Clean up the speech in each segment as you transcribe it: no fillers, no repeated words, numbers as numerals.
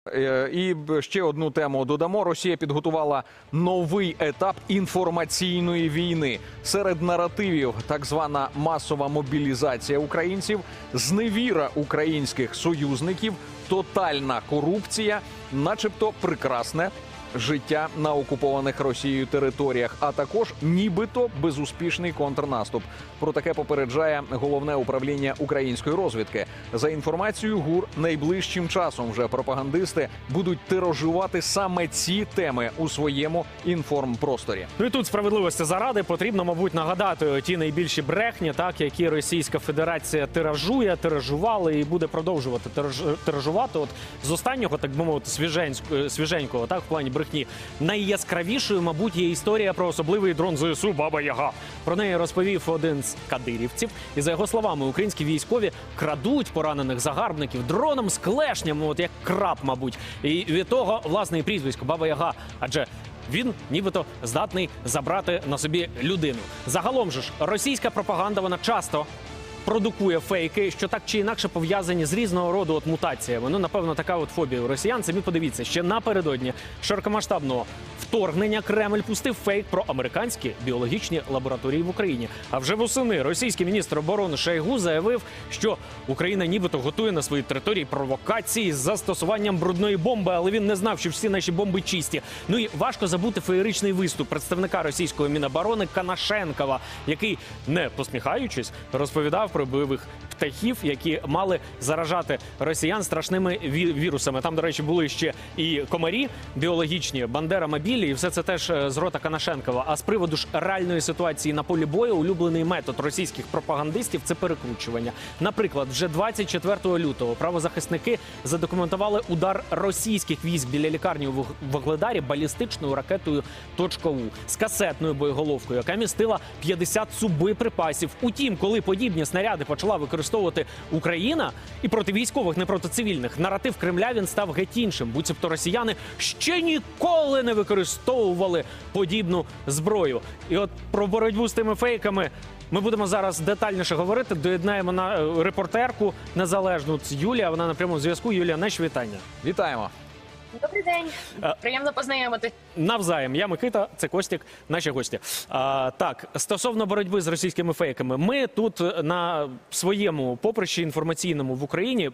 І ще одну тему додамо. Росія підготувала новий етап інформаційної війни. Серед наративів так звана масова мобілізація українців, зневіра українських союзників, тотальна корупція, начебто прекрасне життя на окупованих Росією територіях, а також нібито безуспішний контрнаступ. Про таке попереджає Головне управління української розвідки. За інформацією ГУР, найближчим часом вже пропагандисти будуть тиражувати саме ці теми у своєму інформпросторі. Ну і тут справедливості заради потрібно, мабуть, нагадати ті найбільші брехні, так, які Російська Федерація тиражувала і буде продовжувати тиражувати. От з останнього, так би мовити, свіженького, так, в плані брехні. Найяскравішою, мабуть, є історія про особливий дрон ЗСУ «Баба-Яга». Про неї розповів один з кадирівців. І за його словами, українські військові крадуть поранених загарбників дроном з клешнями, от як краб, мабуть. І від того, власне, і прізвисько «Баба-Яга». Адже він нібито здатний забрати на собі людину. Загалом же ж, російська пропаганда, вона часто продукує фейки, що так чи інакше пов'язані з різного роду от мутаціями. Ну, напевно, така от фобія у росіян. Самі подивіться, ще напередодні широкомасштабного вторгнення Кремль пустив фейк про американські біологічні лабораторії в Україні. А вже восени російський міністр оборони Шойгу заявив, що Україна нібито готує на своїй території провокації з застосуванням брудної бомби, але він не знав, що всі наші бомби чисті. Ну і важко забути феєричний виступ представника російської Міноборони Конашенкова, який, не посміхаючись, розповідав про бойових птахів, які мали заражати росіян страшними вірусами. Там, до речі, були ще і комарі біологічні, бандера-мобілі, і все це теж з рота Конашенкова. А з приводу ж реальної ситуації на полі бою, улюблений метод російських пропагандистів – це перекручування. Наприклад, вже 24 лютого правозахисники задокументували удар російських військ біля лікарні у Вугледарі балістичною ракетою «У» з касетною боєголовкою, яка містила 50 боєприпасів. Утім, коли подібні снаряди почала використовувати Україна, і проти військових, не проти цивільних, наратив Кремля він став геть іншим. Буцімто росіяни ще ніколи не використовували подібну зброю. І от про боротьбу з тими фейками ми будемо зараз детальніше говорити. Доєднаємо на репортерку незалежну Юлія, вона на прямому зв'язку. Юлія, наші вітання. Вітаємо. Добрий день. Приємно познайомитись. Навзаєм. Я Микита, це Костік, наші гості. Так, стосовно боротьби з російськими фейками. Ми тут на своєму поприщі інформаційному в Україні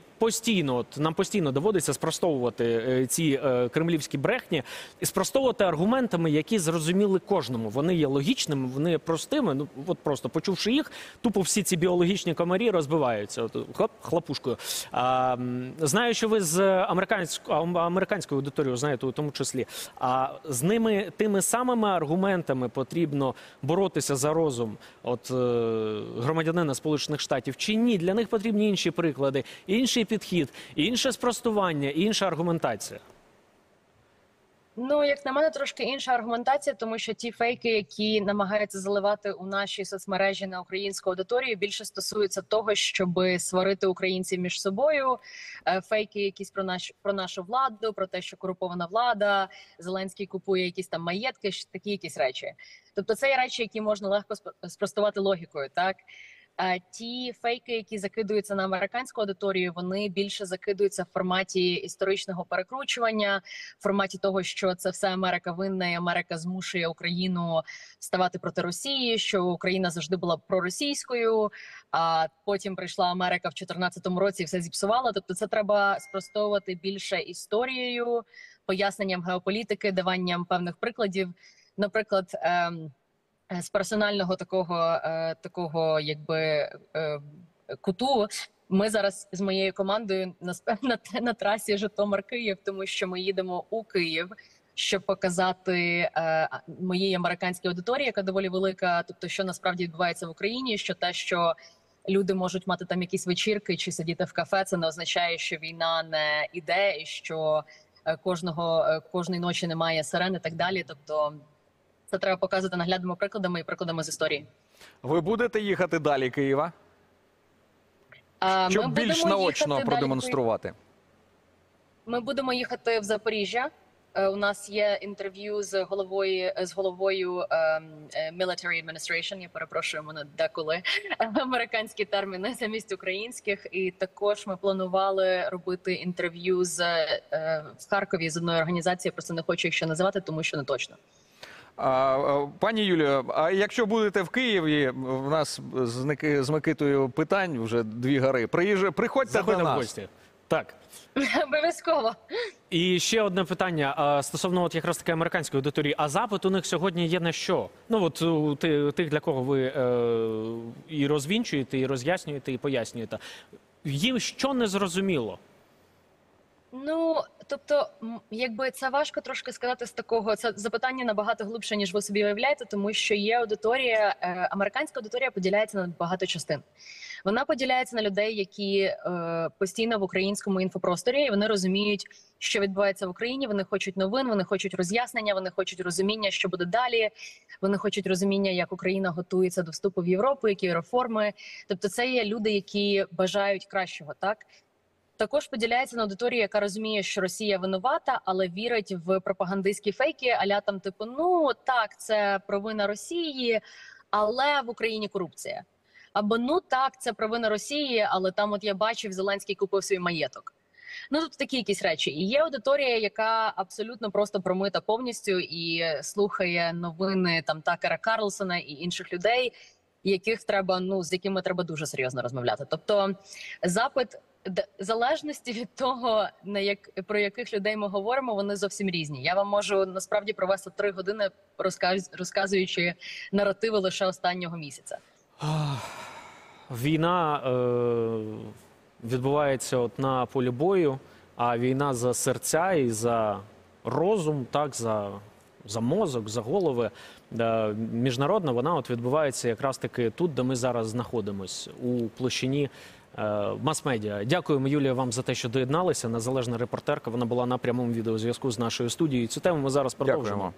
нам постійно доводиться спростовувати ці кремлівські брехні і спростовувати аргументами, які зрозуміли кожному. Вони є логічними, вони є простими. Ну, от просто почувши їх, тупо всі ці біологічні комарі розбиваються. От, хлопушкою. Знаю, що ви з американською аудиторію знаєте у тому числі. А з ними, тими самими аргументами потрібно боротися за розум от громадянина Сполучених Штатів чи ні? Для них потрібні інші приклади, інший підхід, інше спростування, інша аргументація. Ну, як на мене, трошки інша аргументація, тому що ті фейки, які намагаються заливати у наші соцмережі на українську аудиторію, більше стосуються того, щоб сварити українців між собою. Фейки якісь про нашу владу, про те, що корумпована влада, Зеленський купує якісь там маєтки, такі якісь речі. Тобто це є речі, які можна легко спростувати логікою, так? Ті фейки, які закидуються на американську аудиторію, вони більше закидуються в форматі історичного перекручування, в форматі того, що це все Америка винна, і Америка змушує Україну ставати проти Росії, що Україна завжди була проросійською, а потім прийшла Америка в 2014 році і все зіпсувала. Тобто це треба спростовувати більше історією, поясненням геополітики, даванням певних прикладів. Наприклад, з персонального такого якби куту ми зараз з моєю командою на трасі Житомир-Київ, тому що ми їдемо у Київ, щоб показати моїй американській аудиторії, яка доволі велика, тобто що насправді відбувається в Україні, що те, що люди можуть мати там якісь вечірки чи сидіти в кафе, це не означає, що війна не іде і що кожної ночі немає сирен і так далі. Тобто це треба показувати наглядними прикладами і прикладами з історії. Ви будете їхати далі Києва? Щоб більш наочно продемонструвати? Ми будемо їхати в Запоріжжя у нас є інтерв'ю з головою Military Administration, я перепрошую, мене деколи американські терміни замість українських. І також ми планували робити інтерв'ю в Харкові з одної організації, просто не хочу їх ще називати, тому що не точно. Пані Юлію, а якщо будете в Києві, в нас з Микитою питань вже 2 гори. Приходьте Заходьте до в нас. гості. Так. Обов'язково. І ще одне питання стосовно от якраз таки американської аудиторії. А запит у них сьогодні є на що? Ну от у тих, для кого ви і розвінчуєте, і роз'яснюєте, і пояснюєте. Їм що не зрозуміло? Ну, тобто, якби це важко трошки сказати з такого, це запитання набагато глибше, ніж ви собі уявляєте, тому що є аудиторія, американська аудиторія поділяється на багато частин. Вона поділяється на людей, які постійно в українському інфопросторі, і вони розуміють, що відбувається в Україні, вони хочуть новин, вони хочуть роз'яснення, вони хочуть розуміння, що буде далі, вони хочуть розуміння, як Україна готується до вступу в Європу, які реформи. Тобто це є люди, які бажають кращого, так? Також поділяється на аудиторію, яка розуміє, що Росія винувата, але вірить в пропагандистські фейки, а-ля там типу, ну так, це провина Росії, але в Україні корупція. Або ну так, це провина Росії, але там от я бачив, Зеленський купив свій маєток. Ну, тобто такі якісь речі. І є аудиторія, яка абсолютно просто промита повністю і слухає новини там Такера Карлсона і інших людей, яких треба, ну, з якими треба дуже серйозно розмовляти. Тобто запит, в залежності від того, про яких людей ми говоримо, вони зовсім різні. Я вам можу насправді провести 3 години, розказуючи наративи лише останнього місяця. Війна відбувається от на полі бою, а війна за серця і за розум, так, за мозок, за голови, міжнародна, вона от відбувається якраз таки тут, де ми зараз знаходимось, у площині мас-медіа. Дякуємо, Юлія, вам за те, що доєдналися. Незалежна репортерка, вона була на прямому відеозв'язку з нашою студією. Цю тему ми зараз продовжимо. Дякуємо.